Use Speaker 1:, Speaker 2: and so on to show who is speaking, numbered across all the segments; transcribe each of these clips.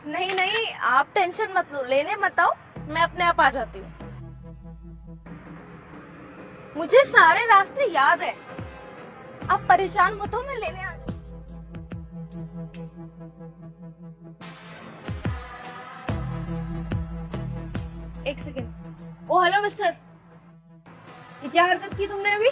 Speaker 1: नहीं नहीं, आप टेंशन मत लो, लेने मत आओ, मैं अपने आप आ जाती हूँ। मुझे सारे रास्ते याद है, आप परेशान मत हो, मैं लेने आ जाती हूँ। एक सेकेंड। ओ हेलो मिस्टर, ये क्या हरकत की तुमने अभी?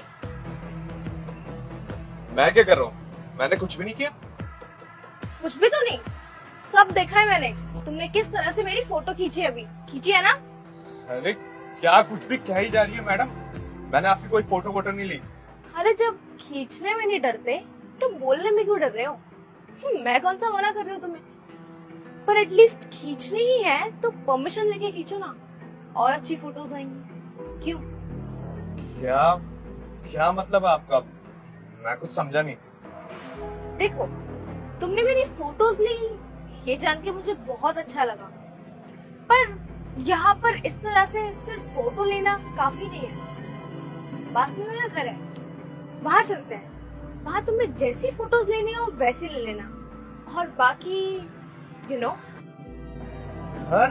Speaker 2: मैं क्या कर रहा हूँ? मैंने कुछ भी नहीं किया।
Speaker 1: कुछ भी तो नहीं, सब देखा है मैंने। तुमने किस तरह से मेरी फोटो खींची अभी, खींची है ना?
Speaker 2: अरे क्या कुछ भी कह ही जा रही है मैडम, मैंने आपकी कोई फोटो वोटो नहीं ली।
Speaker 1: अरे जब खींचने में नहीं डरते तो बोलने में क्यों डर रहे हो? मैं कौन सा मना कर रही हूँ तुम्हें, पर एटलीस्ट खींचनी ही है तो परमिशन लेके खींचो ना, और अच्छी फोटोज आएंगी। क्यों?
Speaker 2: क्या क्या मतलब है आपका? मैं कुछ समझा नहीं।
Speaker 1: देखो, तुमने मेरी फोटोज ली, ये जान के मुझे बहुत अच्छा लगा, पर यहाँ पर इस तरह से सिर्फ फोटो लेना काफी नहीं है। पास में मेरा घर है, वहाँ चलते हैं, वहाँ तुम्हें जैसी फोटोज लेनी हो वैसी ले लेना, और बाकी यू नो।
Speaker 2: घर?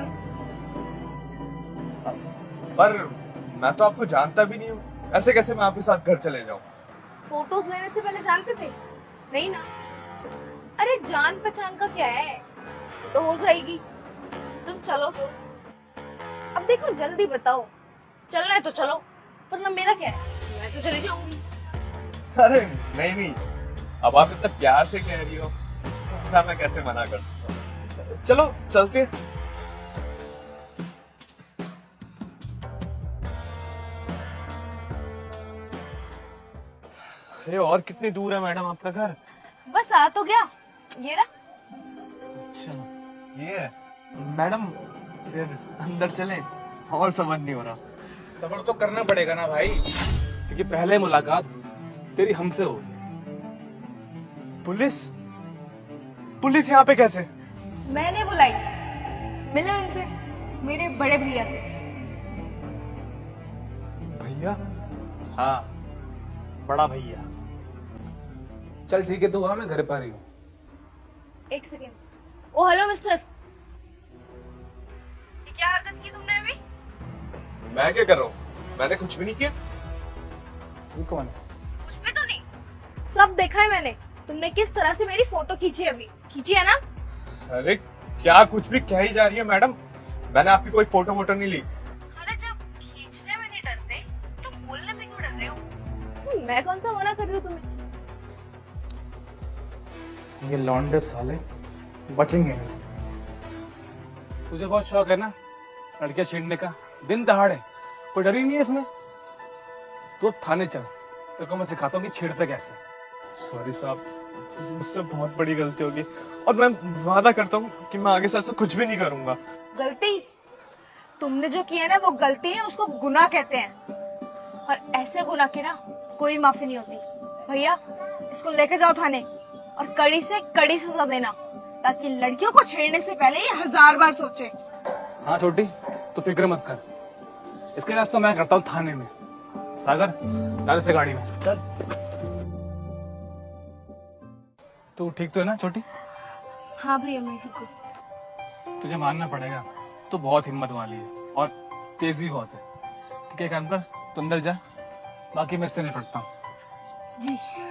Speaker 2: पर मैं तो आपको जानता भी नहीं हूँ, ऐसे कैसे मैं आपके साथ घर चले जाऊँ?
Speaker 1: फोटोज लेने से पहले जानते थे? नहीं ना? अरे जान पहचान का क्या है, तो हो जाएगी। तुम चलो तो। अब देखो जल्दी बताओ, चलना है तो चलो, वरना मेरा क्या है, मैं तो चली जाऊंगी।
Speaker 2: अरे नहीं नहीं, अब आप इतना प्यार से कह रही हो तो मैं कैसे मना कर सकता हूँ। चलो चलते। अरे और कितनी दूर है मैडम आपका घर?
Speaker 1: बस आ तो गया, ये रहा।
Speaker 2: अच्छा ये है मैडम, फिर अंदर चलें? और समझ नहीं हो रहा।
Speaker 3: सबर तो करना पड़ेगा ना भाई, क्योंकि पहले मुलाकात तेरी हमसे होगी।
Speaker 2: पुलिस? पुलिस यहाँ पे कैसे?
Speaker 1: मैंने बुलाई, मिलो इनसे, मेरे बड़े भैया से।
Speaker 2: भैया?
Speaker 3: हाँ, बड़ा भैया। चल ठीक है, तो वहां मैं घर पर ही हूँ।
Speaker 1: एक सेकेंड। ओ हेलो मिस्टर, ये क्या हरकत की तुमने अभी?
Speaker 2: मैं क्या कर रहा हूँ? मैंने कुछ भी नहीं किया।
Speaker 3: तू कौन है?
Speaker 1: कुछ भी तो नहीं, सब देखा है मैंने। तुमने किस तरह से मेरी फोटो खींची अभी, खींची है ना?
Speaker 2: अरे क्या कुछ भी कह ही जा रही है मैडम, मैंने आपकी कोई फोटो वोटो नहीं ली।
Speaker 1: अरे जब खींचने में नहीं डरते तो बोलने में क्यों डर रहे हो? मैं कौन सा मना कर रही हूँ तुम्हें?
Speaker 3: ये लौंडे साले बचेंगे नहीं। तुझे बहुत शौक है ना लड़कियां छेड़ने का, दिन दहाड़े, कोई डर ही नहीं है इसमें। तू अब थाने चल, तेरे को मैं सिखाता हूँ कि छेड़ते कैसे।
Speaker 2: सॉरी साहब, मुझसे बहुत बड़ी गलती होगी, और मैं वादा करता हूँ कि मैं आगे से ऐसा कुछ भी नहीं करूंगा।
Speaker 1: गलती? तुमने जो किया ना वो गलती है, उसको गुनाह कहते हैं, और ऐसे गुनाह की ना कोई माफी नहीं होती। भैया इसको लेके जाओ थाने, और कड़ी से कड़ी सजा देना, ताकि लड़कियों को छेड़ने से पहले ये 1000 बार सोचे।
Speaker 3: हाँ छोटी, तू फिक्र मत कर, इसके रास्ते तो मैं करता हूँ थाने में। सागर डाल से गाड़ी में चल। तू ठीक तो है ना छोटी?
Speaker 1: हाँ भैया मैं ठीक हूँ।
Speaker 3: तुझे मानना पड़ेगा, तू बहुत हिम्मत वाली है और तेज भी बहुत है। ठीक है, काम कर, तू अंदर जा, बाकी मैं इससे निपटता हूँ।
Speaker 1: जी।